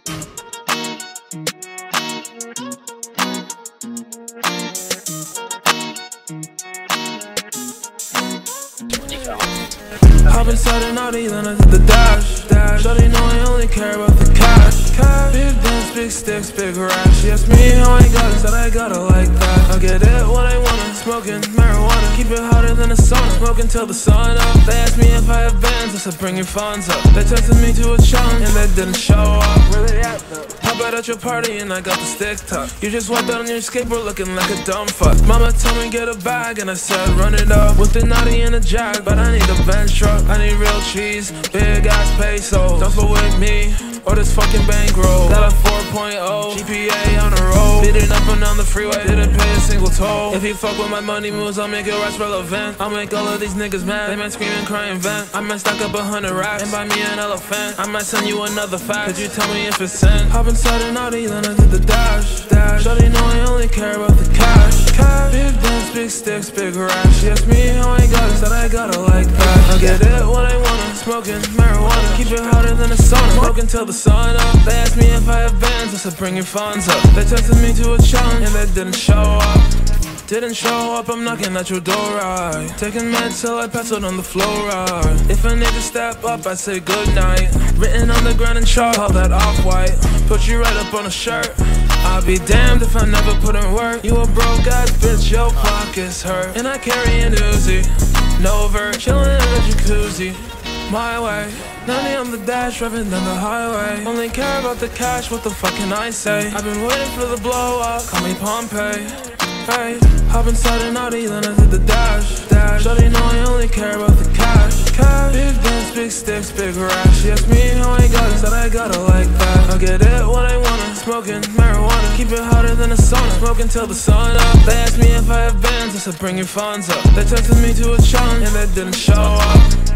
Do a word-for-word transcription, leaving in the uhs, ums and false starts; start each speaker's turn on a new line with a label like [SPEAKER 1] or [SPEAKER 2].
[SPEAKER 1] Hop inside an Audi, then I hit the dash. dash. Shawty know I only care about the cash. cash. Big dance, big sticks, big rash. She asked me how I got it, said I got it like that. I get it when I want it, smoking marijuana. Keep it hotter than a sauna, smoking till the sun up. They asked me if I have bands, I said bring your funds up. They tested me to a challenge, and they didn't show up. Where they at though? Pop out at your party and I got the stick tuck. You just walked out on your skateboard looking like a dumb fuck. Mama told me get a bag and I said run it up. With the naughty and a jag, but I need a Benz truck. I need real cheese, big ass pesos. Don't fuck with me or this fucking bankroll. Got a four point oh G P A on the road. Beating up and down the freeway, didn't pay a single toll. If you fuck with my money moves, I'll make it rest relevant. I'll make all of these niggas mad. They might scream and cry and vent. I might stack up a hundred racks and buy me an elephant. I might send you another fact. Could you tell me if it's sent? Hop inside an Audi, then I did the dash. dash. Shawty know I only care about the cash. cash. Big dance, big sticks, big rash. She asked me how I got it, said I got it like that. I get it when I want it, smoking marijuana. Keep it hotter than a sauna, smoking till the sun up. They asked me if I have bands, I said bring your funds up. They tested me to a challenge, and they didn't show up. Didn't show up, I'm knocking at your door, right? Taking meds till I pass out on the floor, right? If a nigga step up, I say goodnight. Written on the ground in chalk, all that off-white. Put you right up on a shirt. I'll be damned if I never put in work. You a broke ass bitch, your pockets hurt. And I carry an Uzi, no vert, chillin' in a jacuzzi. My way, ninety on the dash, driving down the highway. Only care about the cash, what the fuck can I say? I've been waiting for the blow up, call me Pompeii. Hey, hop inside an Audi, then I did the dash. dash. Shawty know I only care about the cash. cash. Big dance, big sticks, big rash. She asked me how I got it, said I got it like that. I get it when I want it, smoking marijuana. Keep it hotter than a sauna, smoking till the sun up. They asked me if I have bands, I said bring your funds up. They tested me to a challenge, and they didn't show up.